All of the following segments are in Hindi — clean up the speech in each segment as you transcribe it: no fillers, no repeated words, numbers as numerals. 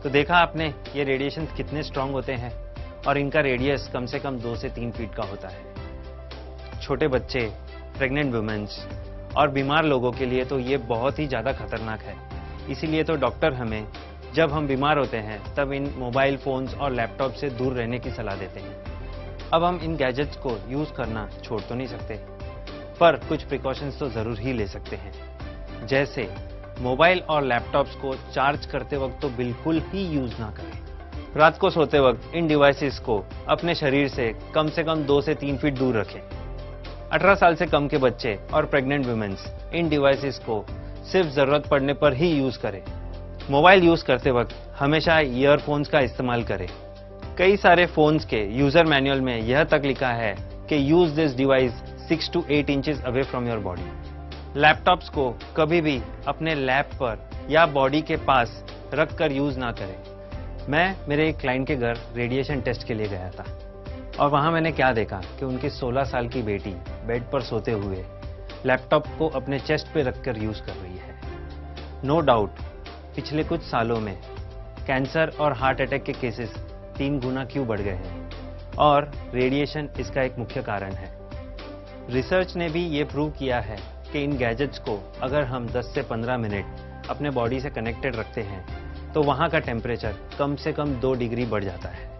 तो देखा आपने ये रेडिएशन कितने स्ट्रांग होते हैं और इनका रेडियस कम से कम 2 से 3 फीट का होता है। छोटे बच्चे, प्रेग्नेंट वुमेन्स और बीमार लोगों के लिए तो ये बहुत ही ज़्यादा खतरनाक है। इसीलिए तो डॉक्टर हमें जब हम बीमार होते हैं तब इन मोबाइल फोन्स और लैपटॉप से दूर रहने की सलाह देते हैं। अब हम इन गैजेट्स को यूज़ करना छोड़ तो नहीं सकते, पर कुछ प्रिकॉशंस तो ज़रूर ही ले सकते हैं। जैसे मोबाइल और लैपटॉप्स को चार्ज करते वक्त तो बिल्कुल ही यूज़ ना करें। रात को सोते वक्त इन डिवाइसेस को अपने शरीर से कम 2 से 3 फीट दूर रखें। 18 साल से कम के बच्चे और प्रेग्नेंट वुमेन्स इन डिवाइसेस को सिर्फ ज़रूरत पड़ने पर ही यूज़ करें। मोबाइल यूज़ करते वक्त हमेशा ईयरफोन्स का इस्तेमाल करें। कई सारे फोन्स के यूजर मैनुअल में यह तक लिखा है कि use this device 6 to 8 inches away from your body. Laptops को कभी भी अपने लैप पर या बॉडी के पास रख कर यूज ना करें। मैं मेरे एक क्लाइंट के घर रेडिएशन टेस्ट के लिए गया था और वहां मैंने क्या देखा कि उनकी 16 साल की बेटी बेड पर सोते हुए लैपटॉप को अपने चेस्ट पे रखकर यूज कर रही है। नो डाउट पिछले कुछ सालों में कैंसर और हार्ट अटैक के केसेस 3 गुना क्यों बढ़ गए हैं और रेडिएशन इसका एक मुख्य कारण है। रिसर्च ने भी ये प्रूव किया है कि इन गैजेट्स को अगर हम 10 से 15 मिनट अपने बॉडी से कनेक्टेड रखते हैं तो वहाँ का टेम्परेचर कम से कम 2 डिग्री बढ़ जाता है।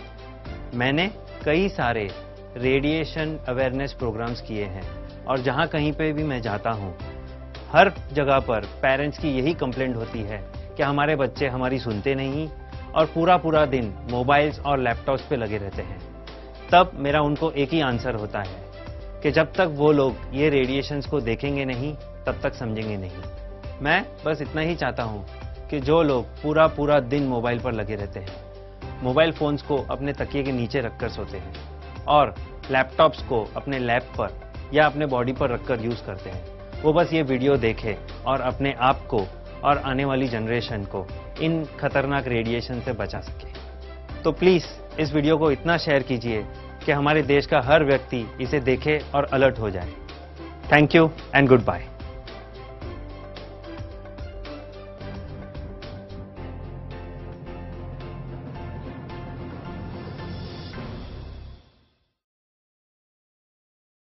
मैंने कई सारे रेडिएशन अवेयरनेस प्रोग्राम्स किए हैं और जहाँ कहीं पे भी मैं जाता हूँ हर जगह पर पेरेंट्स की यही कंप्लेंट होती है कि हमारे बच्चे हमारी सुनते नहीं और पूरा दिन मोबाइल्स और लैपटॉप्स पे लगे रहते हैं। तब मेरा उनको एक ही आंसर होता है कि जब तक वो लोग ये रेडिएशंस को देखेंगे नहीं तब तक समझेंगे नहीं। मैं बस इतना ही चाहता हूँ कि जो लोग पूरा दिन मोबाइल पर लगे रहते हैं, मोबाइल फोन्स को अपने तकिए के नीचे रखकर सोते हैं और लैपटॉप्स को अपने लैप पर या अपने बॉडी पर रखकर यूज करते हैं, वो बस ये वीडियो देखें और अपने आप को और आने वाली जनरेशन को इन खतरनाक रेडिएशन से बचा सके। तो प्लीज इस वीडियो को इतना शेयर कीजिए कि हमारे देश का हर व्यक्ति इसे देखे और अलर्ट हो जाए। Thank you and good bye.